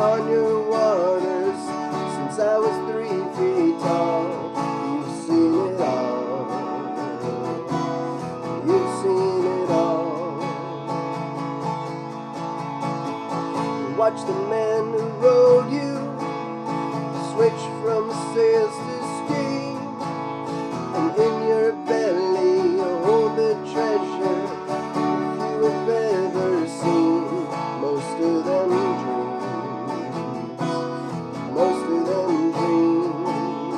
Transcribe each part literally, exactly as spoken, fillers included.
upon your waters since I was three feet tall. You've seen it all. You've seen it all. Watch the men who rode you switch from sails to steam, and in your belly you hold the treasure you have ever seen. Most of them dreams, most of them dreams.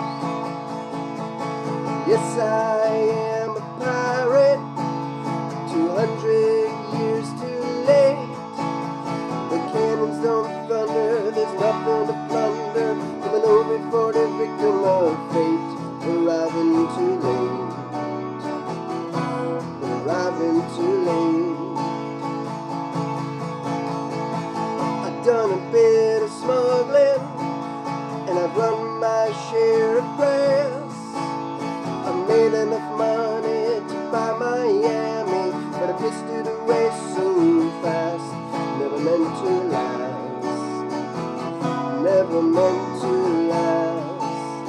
Yes, I am a pirate, two hundred years too late. The cannons don't thunder, there's nothing to plunder. Coming over for the victim of fate, arriving too late, arriving too late. I've done a bit of smuggling, and I've run my share of grass. I've made enough money to buy Miami, but I pissed it away so fast. Never meant to last, never meant to last.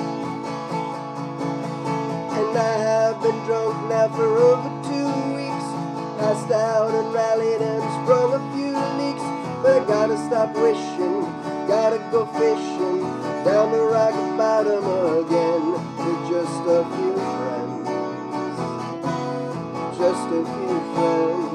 And I have been drunk now for over two weeks, passed out and rallied and sprung a few leaks. But I gotta stop wishing, gotta go fishing down the rock bottom again with just a few friends, just a few friends.